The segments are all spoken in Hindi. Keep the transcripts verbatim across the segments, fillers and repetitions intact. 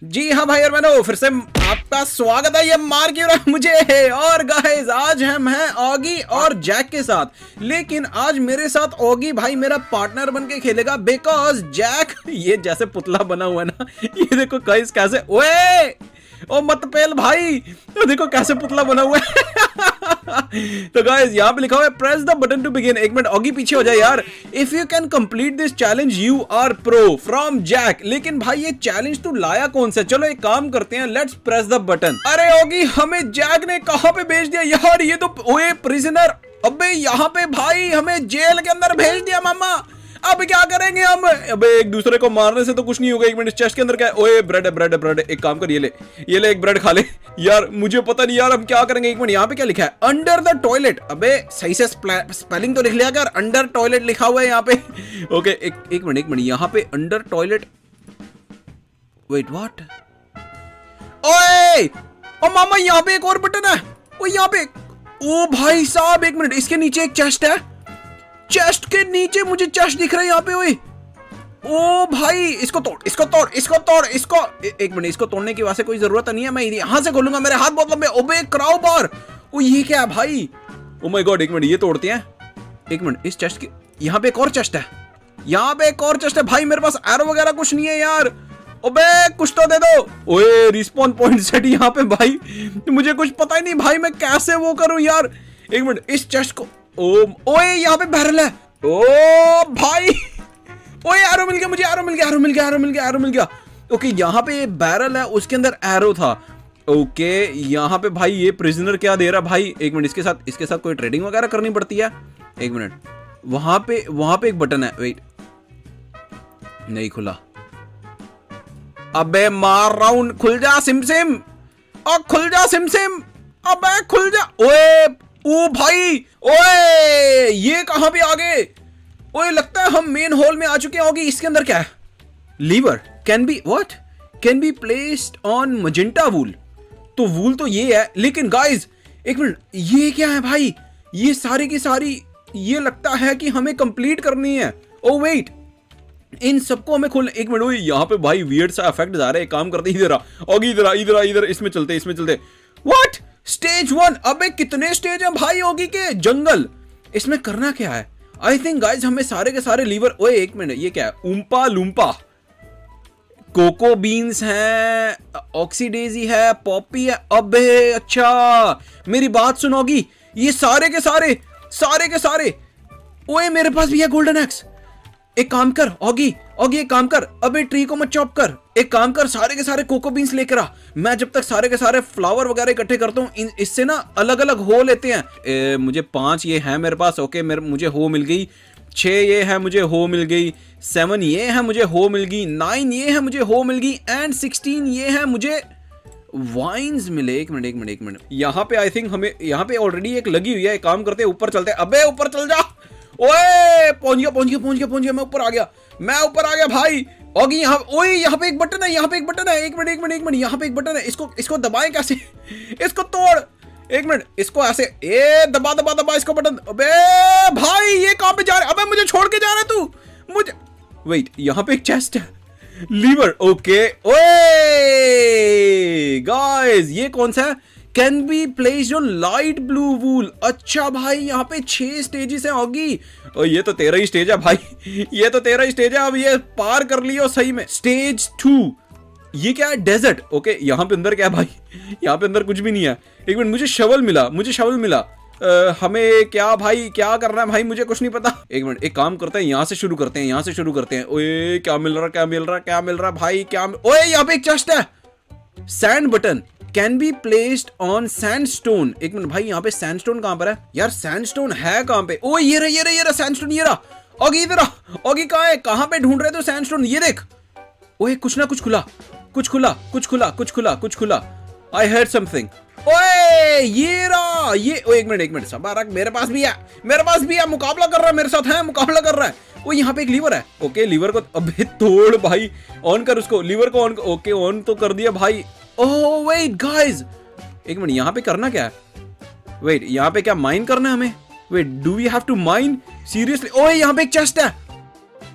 जी हाँ भाई और मैंने फिर से आपका स्वागत है। ये मार क्यों रहा मुझे है। और गाइस आज हम हैं ऑगी और जैक के साथ, लेकिन आज मेरे साथ ऑगी भाई मेरा पार्टनर बन के खेलेगा बिकॉज जैक ये जैसे पुतला बना हुआ है ना, ये देखो गाइस कैसे, ओए ओ मत पेल भाई, तो देखो कैसे पुतला बना हुआ है। तो गाइस यहाँ पे लिखा हुआ है press the button to begin. एक मिनट ऑगी पीछे हो जाए यार। If you can complete this challenge you are pro from Jack. लेकिन भाई ये चैलेंज तू लाया कौन सा? चलो एक काम करते हैं, लेट्स प्रेस द बटन। अरे ऑगी हमें जैक ने कहाँ पे भेज दिया यार? ये तो ओए प्रिजनर, अबे यहाँ पे भाई हमें जेल के अंदर भेज दिया मामा। अब क्या करेंगे हम? अबे एक दूसरे को मारने से तो कुछ नहीं होगा। एक मिनट चेस्ट के अंदर क्या है? ओए ब्रेड है, ब्रेड है, ब्रेड है। एक काम कर, ये ले ये ले एक ब्रेड खा ले यार। मुझे पता नहीं यार हम क्या करेंगे। एक मिनट यहाँ पे क्या लिखा है? Under the toilet. अबे सही से स्पेलिंग तो लिख लिया कर, अंडर टॉयलेट लिखा हुआ है यहाँ पे। ओके एक एक मिनट एक मिनट यहाँ पे अंडर टॉयलेट। Wait what? ओए ओ मामा यहाँ पे एक और बटन है। ओ यहाँ पे, ओ भाई साहब एक मिनट, इसके नीचे एक चेस्ट है। चेस्ट के नीचे मुझे चेस्ट दिख रहा है यहाँ पे। ओए ओ भाई इसको तोड़, इसको तोड़, इसको तोड़, इसको ए, एक मिनट, इसको तोड़ने की वैसे कोई जरूरत नहीं है। मैं यहाँ से खोलूंगा, मेरे हाथ बहुत लंबे। ओबे क्राउ बार, ओ ये क्या है भाई? ओ माय गॉड एक मिनट ये तोड़ते हैं। एक मिनट इस चेस्ट की, यहाँ पे एक और चेस्ट है, यहाँ पे एक और चेस्ट है। भाई मेरे पास एरो वगैरह कुछ नहीं है यार। ओबे कुछ तो दे दो। ओए रिस्पॉन पॉइंट सेट यहाँ पे भाई, मुझे कुछ पता ही नहीं भाई मैं कैसे वो करूँ यार। एक मिनट इस चेस्ट को, ओ ओए यहाँ पे बैरल है। ओ भाई ओए एरो मिल गया मुझे, एरो मिल गया, एरो मिल गया, एरो मिल गया, एरो मिल गया। ओके यहाँ पे बैरल है, उसके अंदर एरो था। ओके यहाँ पे भाई ये प्रिजनर क्या दे रहा भाई? एक मिनट इसके साथ इसके साथ कोई ट्रेडिंग वगैरह करनी पड़ती है। एक मिनट वहां पे वहां पे एक बटन है। वेट नहीं खुला। अबे मार रहा हूं, खुल जा सिम सिम, और खुल जा सिम सिम, अबे खुल जा। ओए ओ भाई ओए ये कहां पे आ गए? ओए लगता है हम मेन हॉल में आ चुके होंगे। इसके अंदर क्या है? Lever can be what can be placed on magenta wool. तो वूल तो ये है, लेकिन गाइस एक मिनट ये क्या है भाई? ये सारी की सारी ये लगता है कि हमें कंप्लीट करनी है। ओ वेट इन सबको हमें खोलना। एक मिनट यहाँ पे भाई वियर्ड सा इफेक्ट आ रहा है। एक काम करते इधर आ और इधर आ इधर आ इधर इसमें चलते इसमें चलते। What stage one? अबे कितने स्टेज हैं भाई होगी के? जंगल। इसमें करना क्या है? आई थिंक गाइज हमें सारे के सारे लीवर। ओए एक मिनट ये क्या है? उम्पा लुम्पा, कोको बीन्स हैं, ऑक्सीडेजी है, पॉपी है। अबे अच्छा मेरी बात सुनोगी, ये सारे के सारे सारे के सारे। ओए मेरे पास भी है गोल्डन एक्स। एक काम कर ऑगी ऑगी एक काम कर, अबे ट्री को मत चॉप कर। एक काम कर सारे के सारे कोको बीन्स लेकर आ। मैं जब तक सारे के सारे फ्लावर वगैरह इकट्ठे करता हूँ, इससे ना अलग अलग हो लेते हैं। ए, मुझे पांच ये है मेरे पास। ओके मेरे मुझे हो मिल गई। छह ये है मुझे हो मिल गई। सेवन ये है मुझे हो मिल गई। नाइन ये है मुझे हो मिल गई। एंड सिक्सटीन ये है मुझे वाइन्स मिले। एक मिनट एक मिनट एक मिनट यहाँ पे आई थिंक हमें यहाँ पे ऑलरेडी एक लगी हुई है। एक काम करते हैं ऊपर चलते हैं। अबे ऊपर चल जा। ओए पहुंच गया पहुंच गया पहुंच गया पहुंच गया मैं ऊपर आ गया मैं ऊपर आ गया भाई। ओगी यहाँ ओए यहाँ पे एक बटन है, यहाँ पे एक बटन है। एक मिनट एक मिनट एक मिनट यहाँ पे एक बटन है। इसको इसको दबाएं कैसे? इसको तोड़। एक मिनट इसको ऐसे ए दबा दबा दबा इसको बटन। अबे भाई ये कहाँ पे जा रहा है? अबे मुझे छोड़ के जा रहा है तू मुझे। वेट यहाँ पे एक चेस्ट है, लीवर। ओके ओए गाइस ये कौन सा है? Can be placed on light blue wool. अच्छा भाई यहाँ पे छह स्टेजेस हैं होगी। और ये तो तेरह ही स्टेज है भाई, ये तो तेरह ही स्टेज है। अब ये पार कर लियो सही में। स्टेज टू ये क्या है? डेजर्ट। ओके यहाँ पे अंदर क्या है भाई? यहाँ पे अंदर कुछ भी नहीं है। एक मिनट मुझे शवल मिला मुझे शवल मिला। आ, हमें क्या भाई क्या करना है भाई? मुझे कुछ नहीं पता। एक मिनट एक काम करते हैं, यहाँ से शुरू करते हैं यहाँ से शुरू करते हैं। ओए क्या मिल रहा क्या मिल रहा क्या मिल रहा भाई क्या मिल... ओए यहाँ पे एक चेस्ट है। Sand button can be placed on sandstone. एक मिनट भाई यहाँ पे सैंडस्टोन कहां पर है यार? सैंडस्टोन है कहां पे? ओ ये रहा ये रहा ये रहा सैंडस्टोन ये रहा। ओगी इधर आ। ओगी कहां है? कहां पे ढूंढ रहे थे सैंडस्टोन? ये देख। ओए कुछ ना कुछ खुला कुछ खुला कुछ खुला कुछ खुला कुछ खुला। I heard something. ओए ये रहा ये। ओ एक मिनट एक मिनट सबारक मेरे पास भी है मेरे पास भी है। मुकाबला कर रहा है मेरे साथ है मुकाबला कर रहा है। वो यहाँ पे एक लीवर है। ओके लीवर को अबे तोड़ भाई, ऑन कर उसको, लीवर को ऑन। ओके ऑन तो कर दिया भाई। ओह वेट गाइस एक मिनट यहाँ पे करना क्या है? वेट यहाँ पे क्या माइन करना है हमें? Wait do we have to mine seriously? ओए यहाँ पे एक चेस्ट है।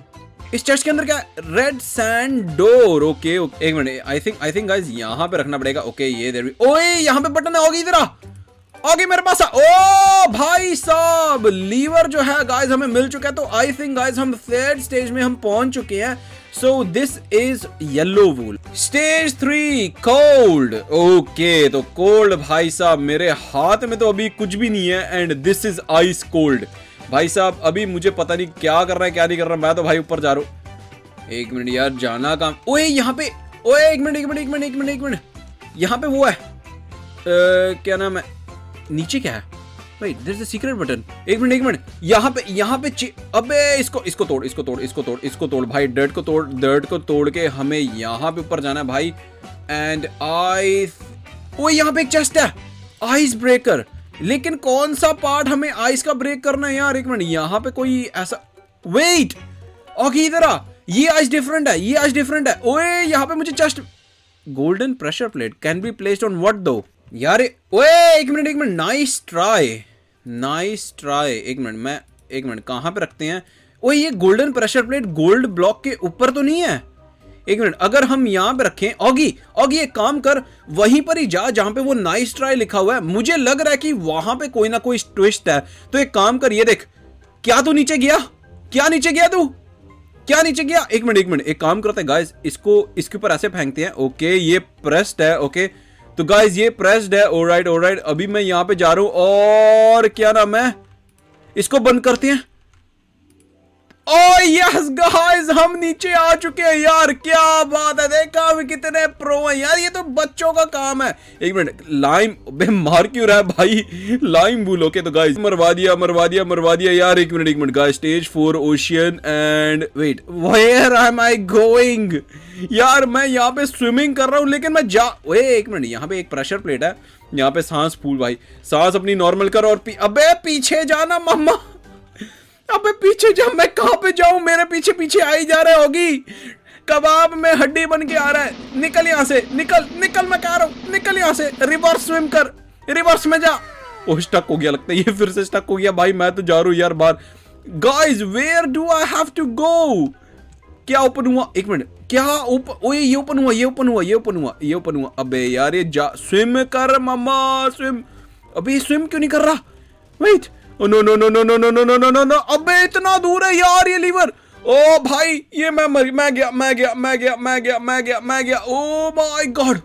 इस चेस्ट के अंदर क्या है? Red sand door. ओके एक minute, I think I think guys यहाँ पे रखना पड़ेगा। ओके ये देर भी, ओए यहाँ पे बटन है, होगी इधर आगे मेरे पास। ओ भाई साहब लीवर जो है गाइस हमें मिल चुका है। तो आई थिंक गाइस हम थर्ड स्टेज में हम पहुंच चुके हैं। So this is yellow wool. Stage three cold. Okay तो कोल्ड भाई साहब मेरे हाथ में तो अभी कुछ भी नहीं है and this is ice cold. भाई साहब अभी मुझे पता नहीं क्या कर रहा है क्या नहीं कर रहा, मैं तो भाई ऊपर जा रहा हूँ। एक मिनट यार जाना काम। ओए यहाँ पे, ओए एक मिनट एक मिनट एक मिनट एक मिनट एक मिनट यहाँ पे वो है uh, क्या नाम है, नीचे क्या है भाई? There is a secret button. एक मिनट एक मिनट यहाँ पे यहाँ पे अबे इसको इसको तोड़ इसको तोड़ इसको तोड़ इसको तोड़ भाई, डर्ट को तोड़, डर्ट को तोड़ के हमें यहाँ पे ऊपर जाना है भाई। एंड आई ओ यहाँ पे एक चेस्ट है, आइस ब्रेकर। लेकिन कौन सा पार्ट हमें आइस का ब्रेक करना है यार? एक मिनट यहाँ पे कोई ऐसा, वेट ओके इधर आ, ये आइस डिफरेंट है, ये आइस डिफरेंट है। ओए यहाँ पे मुझे chest, golden pressure plate can be placed on what though यार? ओए एक मिनट एक minute, nice try nice try. एक मिनट मैं एक मिनट कहाँ पे रखते हैं? ओए ये golden pressure plate gold block के ऊपर तो नहीं है? एक मिनट अगर हम यहाँ पे रखें, ऑगी ऑगी एक काम कर, वहीं पर ही जा जहां पे वो नाइस ट्राई लिखा हुआ है। मुझे लग रहा है कि वहां पे कोई ना कोई ट्विस्ट है। तो एक काम कर, ये देख, क्या तू नीचे गया? क्या नीचे गया तू? क्या नीचे गया? एक मिनट एक मिनट एक काम करते हैं गाइस, इसको इसके ऊपर ऐसे फेंकते हैं। ओके ये प्रेस्ड है। ओके तो गाइस ये प्रेस्ड है। ऑलराइट ऑलराइट अभी मैं यहाँ पे जा रहा हूँ और क्या नाम है, इसको बंद करते हैं। ओह यस गाइस हम नीचे आ चुके हैं यार, क्या बात है, देखा अभी कितने प्रो हैं यार, ये तो बच्चों का काम है। एक मिनट लाइम, बे मार क्यों रहा है भाई? लाइम बोलो के तो गाइस मरवा दिया मरवा दिया मरवा दिया यार। एक मिनट एक minute guys, stage four ocean and wait where am I going? यार मैं यहाँ पे स्विमिंग कर रहा हूँ लेकिन मैं जा, ओए एक मिनट यहाँ पे एक प्रेशर प्लेट है, यहाँ पे सांस फूल भाई, सांस अपनी नॉर्मल कर और पी, अबे पीछे जाना मम्मा, अबे पीछे जा, मैं कहां पे जाऊं? मेरे पीछे पीछे आई जा रहे होगी, कबाब में हड्डी बन के आ रहा है। निकल यहां से, निकल निकल, मैं कह रहा हूं निकल यहां से, रिवर्स स्विम कर, रिवर्स में जा। ओह स्टक हो गया लगता है, ये फिर से स्टक हो गया भाई, मैं तो जा रहा हूं यार बाहर। Guys where do I have to go? क्या ओपन हुआ? एक मिनट क्या ओपन, ओए ये ओपन हुआ, ये ओपन हुआ, ये ओपन हुआ, ये ओपन हुआ। अबे यार ये जा, स्विम कर मम्मा स्विम। अबे स्विम क्यों नहीं कर रहा? Wait, no no no no no no no no no no no, अबे इतना दूर है यार ये लीवर। ओ भाई ये मैं मर, मैं गया मैं गया मैं गया मैं गया मैं गया मैं गया। ओ माय गॉड,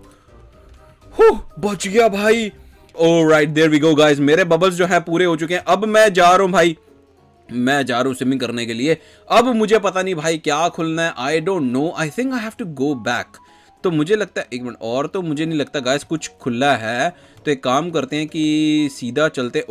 बच गया भाई। Alright there we go guys, मेरे बबल्स जो है पूरे हो चुके हैं। अब मैं जा रहा हूं भाई, मैं जा रहा हूं स्विमिंग करने के लिए। अब मुझे पता नहीं भाई क्या खुलना है, I don't know, I think I have to go back. तो मुझे लगता है एक मिनट और, तो मुझे नहीं लगता गाइस कुछ खुला है। तो एक काम करते हैं कि सीधा चलते।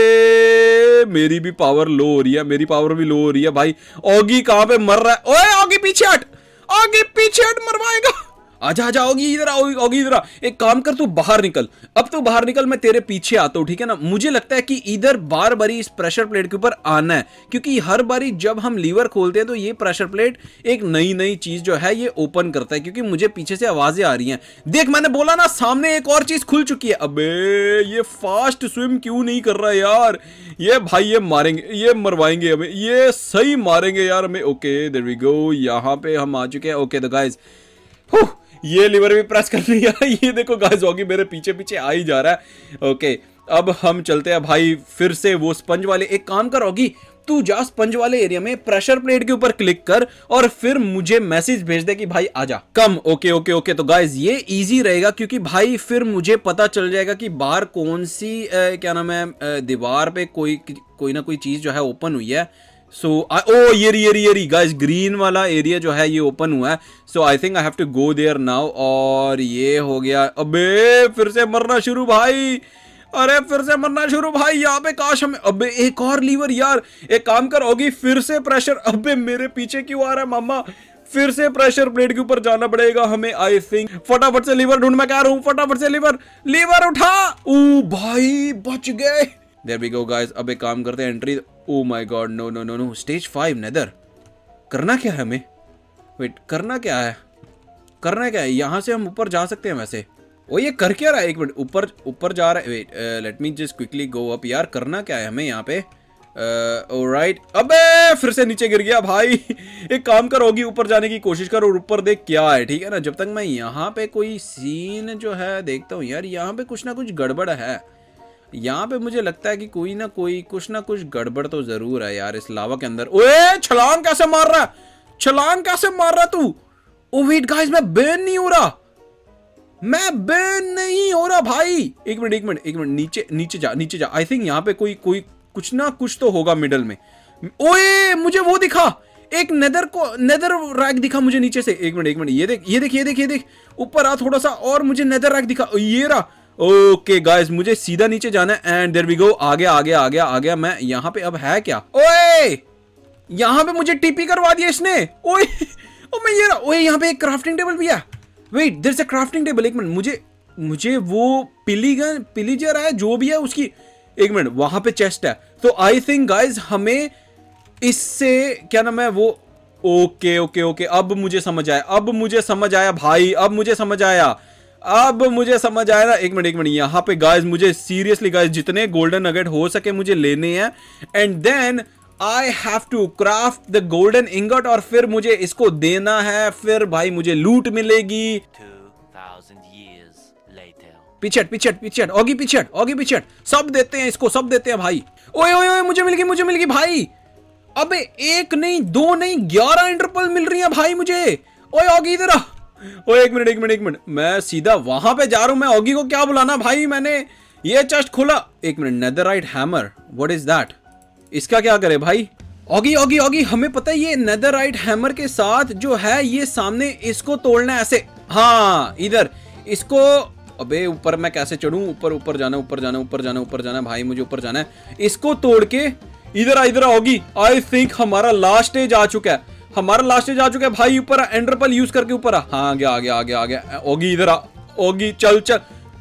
ओए मेरी भी पावर लो हो रही है, मेरी पावर भी लो हो रही है भाई। ऑगी कहां पे मर रहा है? ओए ऑगी पीछे हट, ऑगी पीछे हट, मरवाएगा। आजा आजा ऑगी इधर आ, ऑगी इधर आ। एक काम कर तू बाहर निकल, अब तू बाहर निकल, मैं तेरे पीछे आता हूँ, ठीक है ना? मुझे लगता है कि इधर बार बारी इस प्रेशर प्लेट के ऊपर आना है, क्योंकि हर बारी जब हम लीवर खोलते हैं तो ये प्रेशर प्लेट एक नई नई चीज जो है ये ओपन करता है। क्योंकि मुझे पीछे से आवाजें आ रही हैं, देख मैंने बोला ना सामने एक और चीज खुल चुकी है। अबे ये फास्ट स्विम क्यों नहीं कर रहा यार? ये भाई ये मारेंगे, ये मरवाएंगे हमें, ये सही मारेंगे यार हमें। ओके देयर वी गो, यहाँ पे हम आ चुके हैं। ओके तो गाइस ये लीवर भी प्रेस कर लिया। ये देखो गाइस होगी मेरे पीछे पीछे आ ही जा रहा है। ओके अब हम चलते हैं भाई फिर से वो स्पंज वाले। एक काम कर होगी, तू जा स्पंज वाले एरिया में, प्रेशर प्लेट के ऊपर क्लिक कर और फिर मुझे मैसेज भेज दे कि भाई आजा कम। ओके ओके ओके तो गाइस ये इजी रहेगा, क्योंकि भाई फिर मुझे पता चल जाएगा कि बाहर कौन सी आ, क्या नाम है आ, दीवार पे कोई कोई ना कोई चीज जो है ओपन हुई है। सो ओ ये ये ये ये गाइस ग्रीन वाला एरिया जो है ये ओपन हुआ है। So I think I have to go there now. और ये हो गया। अबे फिर से मरना शुरू भाई, अरे फिर से मरना शुरू भाई। यहाँ पे काश हमें, अबे एक और लीवर यार। एक काम कर होगी फिर से प्रेशर, अबे मेरे पीछे क्यों आ रहा है मामा? फिर से प्रेशर प्लेट के ऊपर जाना पड़ेगा हमें आई थिंक। फटाफट से लीवर ढूंढ, मैं कह रहा हूँ फटाफट से लीवर, लीवर उठा। ओ भाई बच गए। देयर वी गो गाइस, अब एक काम करते हैं entry. Oh my God no no no no, stage five Nether. करना क्या है हमें? वेट करना क्या है, करना क्या है? यहाँ से हम ऊपर जा सकते हैं वैसे। ओ ये कर क्या रहा है? एक मिनट ऊपर ऊपर जा रहा है। Wait let me just quickly go up. यार करना क्या है हमें यहाँ पे? ऑलराइट, अबे फिर से नीचे गिर गया भाई। एक काम कर, होगी ऊपर जाने की कोशिश कर और ऊपर देख क्या है, ठीक है ना। जब तक मैं यहाँ पे कोई सीन जो है देखता हूँ यार, यहाँ पे कुछ ना कुछ गड़बड़ है। यहाँ पे मुझे लगता है कि कोई ना कोई कुछ ना कुछ गड़बड़ तो जरूर है यार इस लावा के अंदर। ओए छलांग कैसे मार रहा है, छलांग कैसे मार रहा तू। ओ वेट गाइस, मैं बर्न नहीं हो रहा, मैं बर्न नहीं हो रहा भाई। एक मिनट एक मिनट एक मिनट, नीचे नीचे जा नीचे जा। आई थिंक यहाँ पे कोई कोई कुछ ना कुछ तो होगा मिडल में। ओए मुझे वो दिखा, एक नेदर को नेदर रैक दिखा मुझे नीचे से। एक मिनट एक मिनट, ये देख ये देख ये देख ये देख, ऊपर आ थोड़ा सा और मुझे नेदर रैक दिखा, ये रहा। ओके गाइस, मुझे सीधा नीचे जाना है एंड देयर वी गो। आ गया आ गया आ गया आ गया मैं यहाँ पे। अब है क्या, ओए यहाँ पे मुझे टीपी करवा दिया इसने। ओए ओ मैं ये रहा। ओए यहाँ पे एक क्राफ्टिंग टेबल भी है। Wait there is a crafting table. एक मिनट, मुझे मुझे वो पिलीगन पिलीजर है जो भी है उसकी, एक मिनट, वहां पे चेस्ट है। तो आई थिंक गाइज हमें इससे क्या नाम है वो। ओके ओके ओके, अब मुझे समझ आया, अब मुझे समझ आया भाई, अब मुझे समझ आया, अब मुझे समझ आया ना। एक मिनट एक मिनट, यहाँ पे गाइज मुझे सीरियसली गाइज जितने गोल्डन नगेट हो सके मुझे लेने हैं and then I have to craft the golden ingot और फिर मुझे इसको देना है, फिर भाई मुझे लूट मिलेगी। पिछट पिछट पिछट ऑगी पिछट ऑगी पिछट, सब देते हैं इसको, सब देते हैं भाई। ओए ओए ओए मुझे मिल गई मुझे मिल गई भाई। अबे एक नहीं दो नहीं ग्यारह इंटरपल मिल रही है भाई मुझे। ओए ऑगी इधर आ। ओए एक मिनट एक मिनट एक मिनट, मैं सीधा वहां पे जा रहा हूं। मैं ऑगी को क्या बुलाना भाई, मैंने ये चेस्ट खोला। एक minute, netherite hammer, what is that, इसका क्या करे भाई। ऑगी ऑगी ऑगी, हमें पता है ये नेदरराइट हैमर के साथ जो है ये सामने इसको तोड़ना है ऐसे। हाँ इधर इसको। अबे ऊपर मैं कैसे चढ़ूं, ऊपर ऊपर जाना ऊपर जाना ऊपर जाना ऊपर जाना भाई, मुझे ऊपर जाना है। इसको तोड़ के इधर आ इधर होगी। आई थिंक हमारा लास्ट स्टेज आ चुका है, हमारा लास्ट स्टेज आ चुका है भाई। ऊपर आ, एंडरपल यूज करके ऊपर आ। हाँ आ गया आ गया आ गया आ गया। ओगी इधर आ, ओगी चल चल।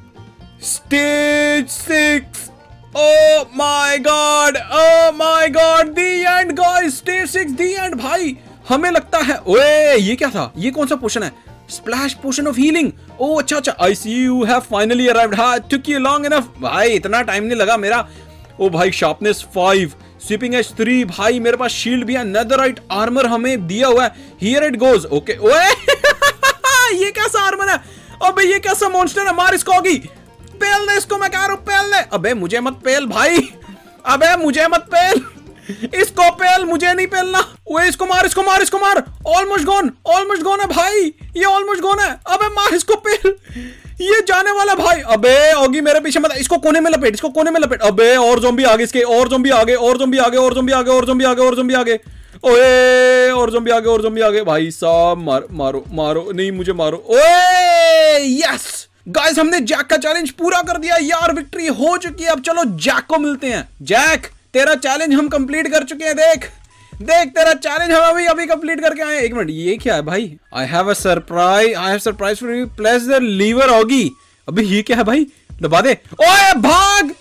Stage six, oh my God oh my God, the end guys, stage six the end भाई। हमें लगता है ओए ये क्या था, ये कौन सा पोशन है, splash potion of healing. Oh अच्छा अच्छा, I see you have finally arrived. हाँ टुक यू लॉन्ग इनफ भाई, इतना टाइम नहीं लगा मेरा। ओ भाई sharpness five, sweeping edge three भाई, मेरे पास शील्ड भी है, नेदरराइट आर्मर हमें दिया हुआ है। Here it goes. ओके ओए ये कैसा आर्मर है, अबे ये कैसा मॉन्स्टर है, मार इसको होगी, पेल दे इसको, मैं कह रहा हूं पेल दे। अबे मुझे मत पेल भाई, अबे मुझे मत पेल, इसको पेल, मुझे नहीं पेलना। ओए इसको मार इसको मार इसको मार। ऑलमोस्ट गॉन ऑलमोस्ट गॉन है भाई, ये ऑलमोस्ट गॉन है। अबे मार इसको पेल, ये जाने वाला भाई। अबे ओगी मेरे पीछे मत, इसको कोने में लपेट, इसको कोने में लपेट। अबे और ज़ॉम्बी आगे इसके, और ज़ॉम्बी आगे और ज़ॉम्बी आगे और ज़ॉम्बी आगे और ज़ॉम्बी आगे और ज़ॉम्बी आगे। ओए और ज़ॉम्बी आगे और ज़ॉम्बी आगे भाई साहब, मार मारो मारो, नहीं मुझे मारो। ओए यस गाइस, हमने जैक का चैलेंज पूरा कर दिया यार, विक्ट्री हो चुकी है। अब चलो जैक को मिलते हैं। जैक तेरा चैलेंज हम कंप्लीट कर चुके हैं, देख देख तेरा चैलेंज हम अभी अभी कंप्लीट करके आए। एक मिनट, ये क्या है भाई, I have a surprise, I have surprise for you, press the lever Oggy. अभी ये क्या है भाई, दबा दे। ओए भाग